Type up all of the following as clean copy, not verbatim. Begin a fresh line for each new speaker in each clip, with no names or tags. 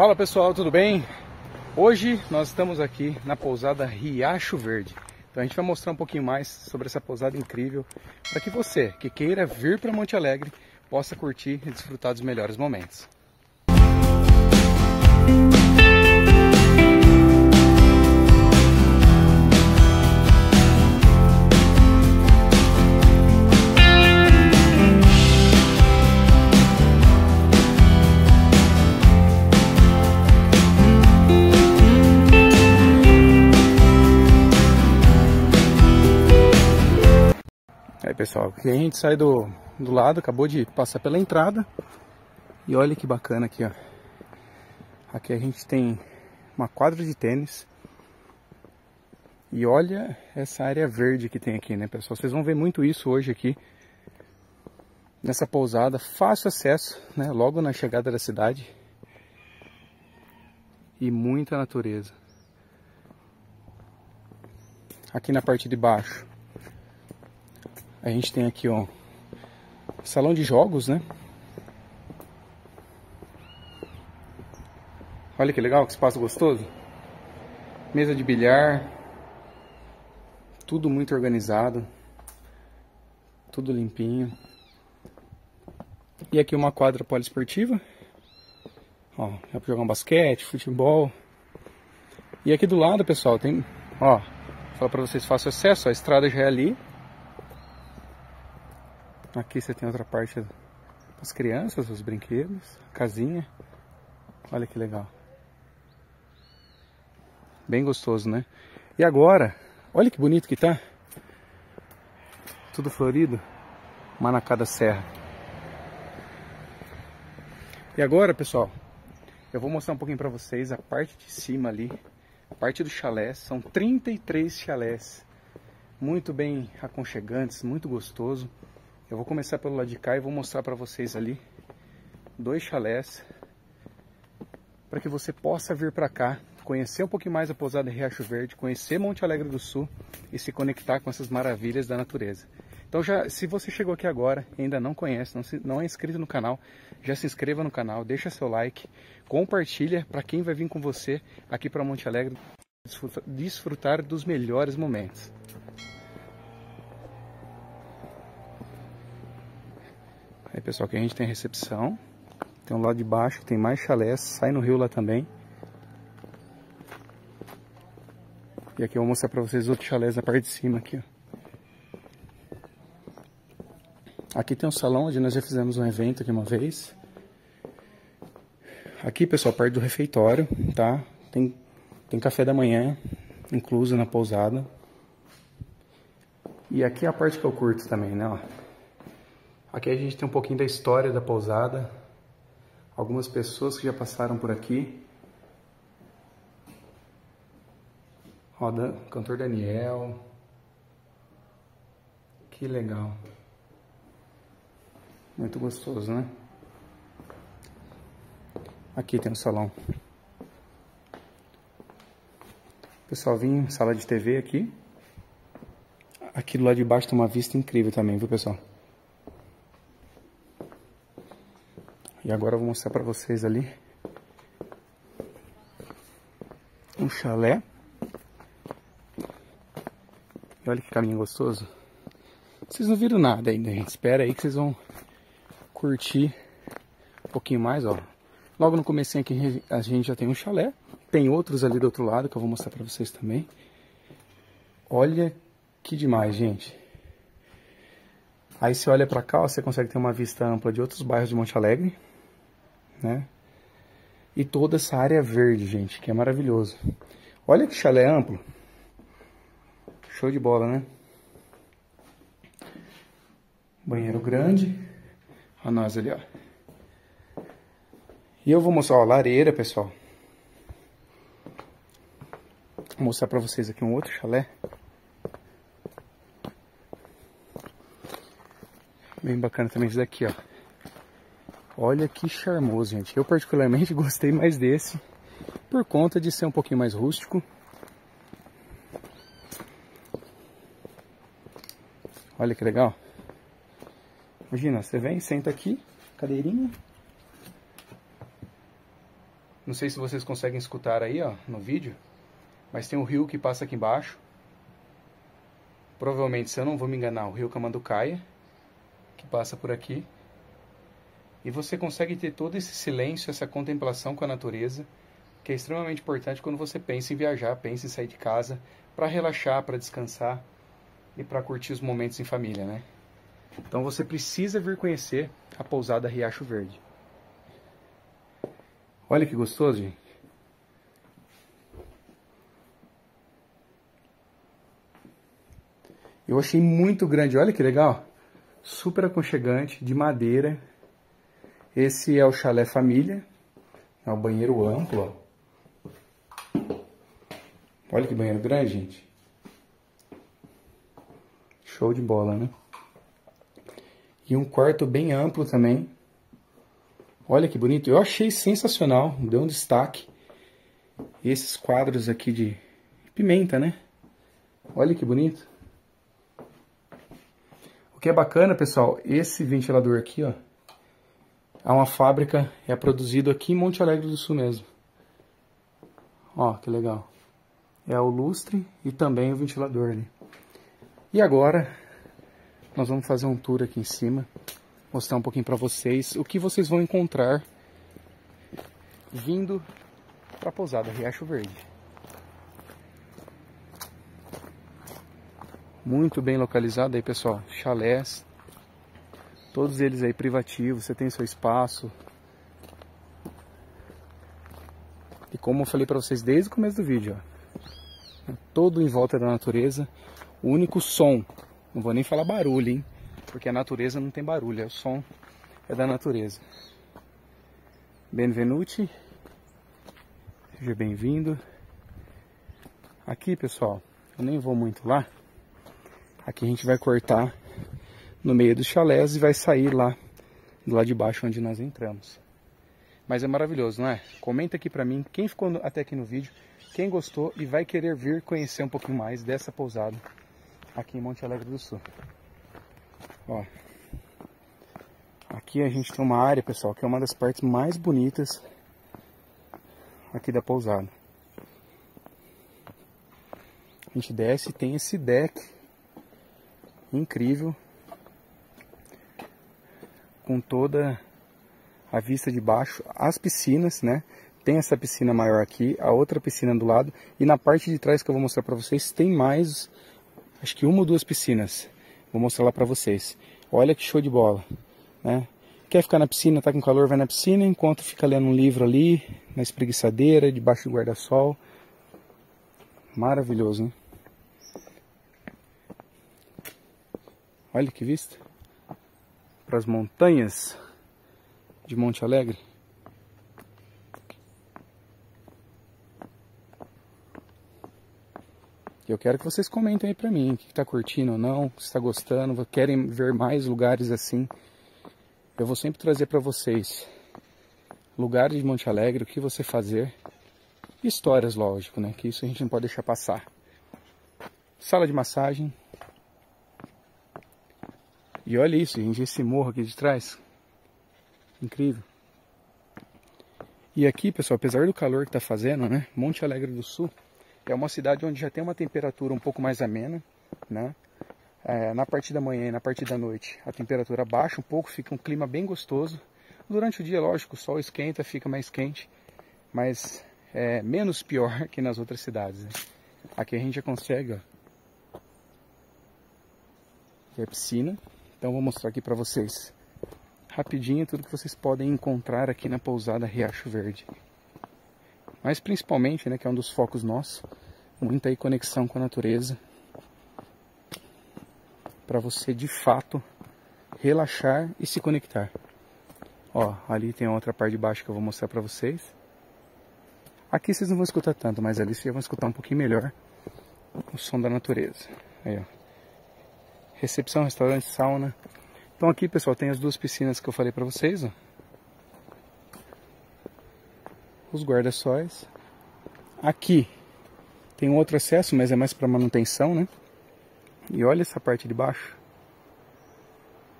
Fala pessoal, tudo bem? Hoje nós estamos aqui na pousada Riacho Verde. Então a gente vai mostrar um pouquinho mais sobre essa pousada incrível para que você que queira vir para Monte Alegre possa curtir e desfrutar dos melhores momentos. Aí pessoal, aqui a gente sai do lado, acabou de passar pela entrada. E olha que bacana aqui, ó. Aqui a gente tem uma quadra de tênis. E olha essa área verde que tem aqui, né pessoal? Vocês vão ver muito isso hoje aqui. Nessa pousada, fácil acesso, né? Logo na chegada da cidade. E muita natureza. Aqui na parte de baixo a gente tem aqui, ó, salão de jogos, né? Olha que legal, que espaço gostoso. Mesa de bilhar. Tudo muito organizado. Tudo limpinho. E aqui uma quadra poliesportiva. Ó, dá pra jogar um basquete, futebol. E aqui do lado, pessoal, tem, ó, fala pra vocês, fácil acesso, a estrada já é ali. Aqui você tem outra parte para as crianças, os brinquedos, casinha. Olha que legal. Bem gostoso, né? E agora, olha que bonito que tá. Tudo florido. Manacá da Serra. E agora, pessoal, eu vou mostrar um pouquinho para vocês a parte de cima ali. A parte do chalé. São 33 chalés. Muito bem aconchegantes, muito gostoso. Eu vou começar pelo lado de cá e vou mostrar para vocês ali 2 chalés para que você possa vir para cá, conhecer um pouquinho mais a pousada Riacho Verde, conhecer Monte Alegre do Sul e se conectar com essas maravilhas da natureza. Então se você chegou aqui agora e ainda não conhece, não é inscrito no canal, já se inscreva no canal, deixa seu like, compartilha para quem vai vir com você aqui para Monte Alegre desfrutar dos melhores momentos. Aí pessoal, aqui a gente tem recepção, tem um lado de baixo, tem mais chalés, sai no rio lá também. E aqui eu vou mostrar pra vocês outros chalés na parte de cima aqui, ó. Aqui tem um salão onde nós já fizemos um evento aqui uma vez. Aqui pessoal, perto do refeitório, tá? Tem café da manhã, incluso na pousada. E aqui é a parte que eu curto também, né, ó. Aqui a gente tem um pouquinho da história da pousada, algumas pessoas que já passaram por aqui. Ó, cantor Daniel. Que legal. Muito gostoso, né? Aqui tem um salão. Pessoal, vim em sala de TV aqui. Aqui do lado de baixo tem uma vista incrível também, viu pessoal? E agora eu vou mostrar pra vocês ali um chalé. E olha que caminho gostoso. Vocês não viram nada ainda, gente. Espera aí que vocês vão curtir um pouquinho mais, ó. Logo no comecinho aqui a gente já tem um chalé. Tem outros ali do outro lado que eu vou mostrar pra vocês também. Olha que demais, gente. Aí você olha pra cá, ó, você consegue ter uma vista ampla de outros bairros de Monte Alegre, né? E toda essa área verde, gente, que é maravilhoso. Olha que chalé amplo. Show de bola, né? Banheiro grande. Olha nós ali, ó. E eu vou mostrar, ó, a lareira, pessoal. Vou mostrar pra vocês aqui um outro chalé. Bem bacana também esse daqui, ó. Olha que charmoso, gente. Eu particularmente gostei mais desse, por conta de ser um pouquinho mais rústico. Olha que legal. Imagina, você vem, senta aqui, cadeirinha. Não sei se vocês conseguem escutar aí, ó, no vídeo, mas tem um rio que passa aqui embaixo. Provavelmente, se eu não vou me enganar, o rio Camanducaia, que passa por aqui. E você consegue ter todo esse silêncio, essa contemplação com a natureza, que é extremamente importante quando você pensa em viajar, pensa em sair de casa, para relaxar, para descansar e para curtir os momentos em família, né? Então você precisa vir conhecer a pousada Riacho Verde. Olha que gostoso, gente. Eu achei muito grande, olha que legal. Super aconchegante, de madeira. Esse é o chalé família. É um banheiro amplo, ó. Olha que banheiro grande, gente. Show de bola, né? E um quarto bem amplo também. Olha que bonito. Eu achei sensacional. Deu um destaque. Esses quadros aqui de pimenta, né? Olha que bonito. O que é bacana, pessoal, esse ventilador aqui, ó. É uma fábrica, é produzido aqui em Monte Alegre do Sul mesmo. Ó, que legal. É o lustre e também o ventilador ali. E agora, nós vamos fazer um tour aqui em cima. Mostrar um pouquinho para vocês o que vocês vão encontrar vindo para a pousada Riacho Verde. Muito bem localizado aí, pessoal. Chalés. Todos eles aí privativos, você tem seu espaço. E como eu falei para vocês desde o começo do vídeo, ó, todo em volta da natureza. O único som, não vou nem falar barulho, hein? Porque a natureza não tem barulho, o som é da natureza. Benvenuti. Seja bem-vindo. Aqui, pessoal, eu nem vou muito lá. Aqui a gente vai cortar no meio dos chalés e vai sair lá do lado de baixo onde nós entramos. Mas é maravilhoso, não é? Comenta aqui pra mim quem ficou até aqui no vídeo, quem gostou e vai querer vir conhecer um pouquinho mais dessa pousada aqui em Monte Alegre do Sul. Ó, aqui a gente tem uma área, pessoal, que é uma das partes mais bonitas aqui da pousada. A gente desce e tem esse deck incrível, com toda a vista de baixo, as piscinas, né? Tem essa piscina maior aqui, a outra piscina do lado, e na parte de trás que eu vou mostrar para vocês tem mais, acho que uma ou duas piscinas. Vou mostrar lá para vocês. Olha que show de bola, né? Quer ficar na piscina, tá com calor, vai na piscina, enquanto fica lendo um livro ali, na espreguiçadeira, debaixo do guarda-sol. Maravilhoso, hein? Olha que vista. Para as montanhas de Monte Alegre. Eu quero que vocês comentem aí pra mim, o que tá curtindo ou não, se tá gostando, querem ver mais lugares assim. Eu vou sempre trazer para vocês lugares de Monte Alegre, o que você fazer. Histórias, lógico, né, que isso a gente não pode deixar passar. Sala de massagem. E olha isso, gente, esse morro aqui de trás. Incrível. E aqui, pessoal, apesar do calor que tá fazendo, né? Monte Alegre do Sul é uma cidade onde já tem uma temperatura um pouco mais amena, né? Na parte da manhã e na parte da noite a temperatura baixa um pouco, fica um clima bem gostoso. Durante o dia, lógico, o sol esquenta, fica mais quente, mas é menos pior que nas outras cidades, né? Aqui a gente já consegue, ó, ter a piscina. Então vou mostrar aqui para vocês rapidinho tudo que vocês podem encontrar aqui na pousada Riacho Verde. Mas principalmente, né, que é um dos focos nossos, muita aí conexão com a natureza, para você de fato relaxar e se conectar. Ó, ali tem outra parte de baixo que eu vou mostrar para vocês. Aqui vocês não vão escutar tanto, mas ali vocês já vão escutar um pouquinho melhor o som da natureza. Aí, ó. Recepção, restaurante, sauna. Então aqui, pessoal, tem as duas piscinas que eu falei pra vocês, ó. Os guarda-sóis. Aqui tem um outro acesso, mas é mais para manutenção, né? E olha essa parte de baixo.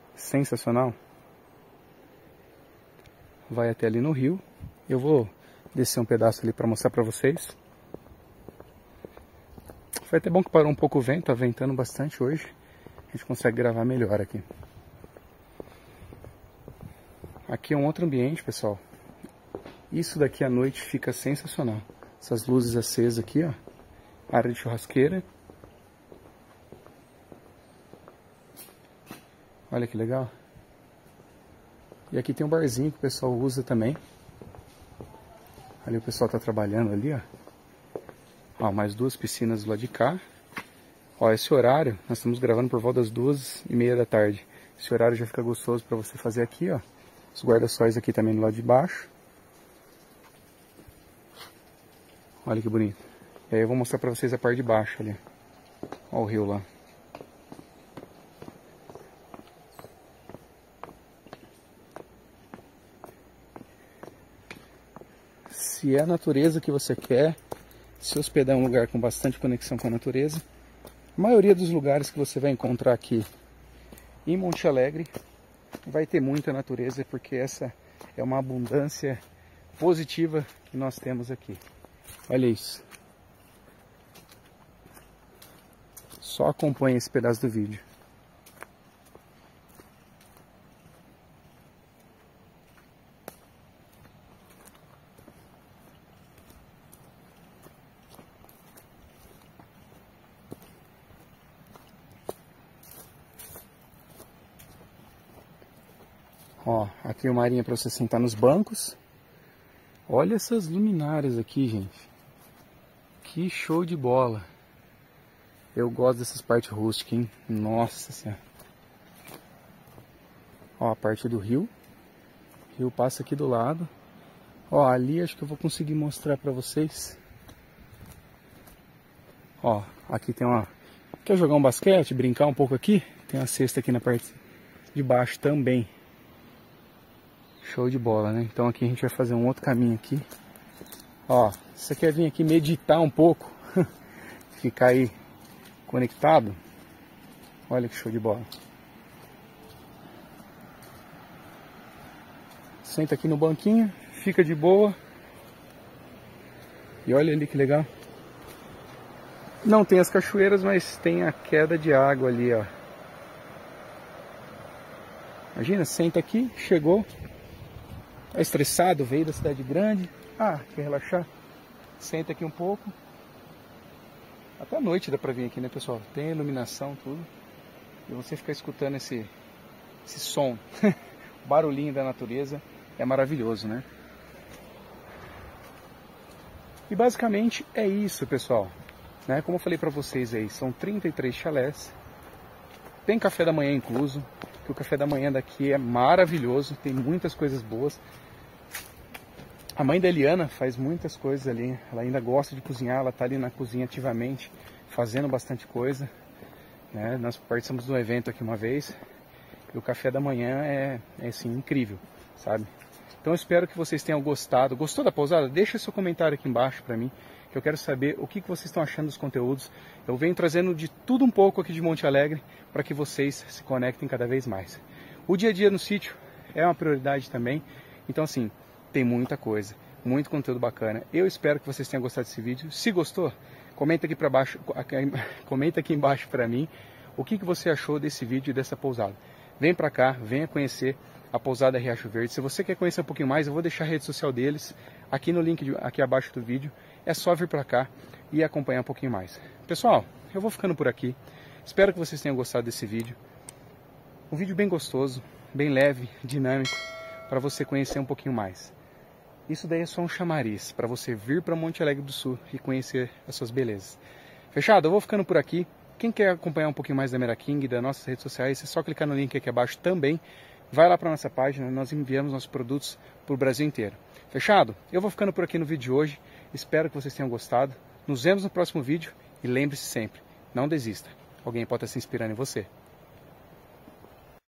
Sensacional. Vai até ali no rio. Eu vou descer um pedaço ali para mostrar para vocês. Foi até bom que parou um pouco o vento, tá ventando bastante hoje. A gente consegue gravar melhor aqui. Aqui é um outro ambiente, pessoal. Isso daqui à noite fica sensacional. Essas luzes acesas aqui, ó. Área de churrasqueira. Olha que legal. E aqui tem um barzinho que o pessoal usa também. Ali o pessoal tá trabalhando ali, ó. Ó, mais duas piscinas do lado de cá. Ó, esse horário, nós estamos gravando por volta das 2h30 da tarde. Esse horário já fica gostoso para você fazer aqui, ó. Os guarda-sóis aqui também do lado de baixo. Olha que bonito. E aí eu vou mostrar para vocês a parte de baixo ali. Ó o rio lá. Se é a natureza que você quer, se hospedar em um lugar com bastante conexão com a natureza, a maioria dos lugares que você vai encontrar aqui em Monte Alegre vai ter muita natureza, porque essa é uma abundância positiva que nós temos aqui. Olha isso. Só acompanhe esse pedaço do vídeo. Ó, aqui uma arinha para você sentar nos bancos. Olha essas luminárias aqui, gente. Que show de bola. Eu gosto dessas partes rústicas, hein? Nossa Senhora. Ó, a parte do rio. O rio passa aqui do lado. Ó, ali acho que eu vou conseguir mostrar pra vocês. Ó, aqui tem uma... Quer jogar um basquete, brincar um pouco aqui? Tem uma cesta aqui na parte de baixo também. Show de bola, né? Então aqui a gente vai fazer um outro caminho aqui. Ó, se você quer vir aqui meditar um pouco, ficar aí conectado, olha que show de bola. Senta aqui no banquinho, fica de boa. E olha ali que legal. Não tem as cachoeiras, mas tem a queda de água ali, ó. Imagina, senta aqui, chegou. Tá estressado, veio da cidade grande. Ah, quer relaxar? Senta aqui um pouco. Até a noite dá pra vir aqui, né, pessoal? Tem iluminação, tudo. E você ficar escutando esse som. O barulhinho da natureza é maravilhoso, né? E basicamente é isso, pessoal. Né? Como eu falei pra vocês aí, são 33 chalés. Tem café da manhã incluso. Que o café da manhã daqui é maravilhoso. Tem muitas coisas boas. A mãe da Eliana faz muitas coisas ali, ela ainda gosta de cozinhar, ela está ali na cozinha ativamente, fazendo bastante coisa. Né? Nós participamos de um evento aqui uma vez, e o café da manhã é assim, incrível, sabe? Então eu espero que vocês tenham gostado. Gostou da pousada? Deixa seu comentário aqui embaixo para mim, que eu quero saber o que vocês estão achando dos conteúdos. Eu venho trazendo de tudo um pouco aqui de Monte Alegre, para que vocês se conectem cada vez mais. O dia a dia no sítio é uma prioridade também, então assim... Tem muita coisa, muito conteúdo bacana. Eu espero que vocês tenham gostado desse vídeo. Se gostou, comenta aqui para baixo, comenta aqui embaixo para mim o que você achou desse vídeo e dessa pousada. Vem para cá, venha conhecer a pousada Riacho Verde. Se você quer conhecer um pouquinho mais, eu vou deixar a rede social deles aqui no link aqui abaixo do vídeo. É só vir para cá e acompanhar um pouquinho mais. Pessoal, eu vou ficando por aqui. Espero que vocês tenham gostado desse vídeo. Um vídeo bem gostoso, bem leve, dinâmico, para você conhecer um pouquinho mais. Isso daí é só um chamariz para você vir para Monte Alegre do Sul e conhecer as suas belezas. Fechado? Eu vou ficando por aqui. Quem quer acompanhar um pouquinho mais da Meraking e das nossas redes sociais, é só clicar no link aqui abaixo também. Vai lá para nossa página, nós enviamos nossos produtos para o Brasil inteiro. Fechado? Eu vou ficando por aqui no vídeo de hoje. Espero que vocês tenham gostado. Nos vemos no próximo vídeo e lembre-se sempre, não desista. Alguém pode estar se inspirando em você.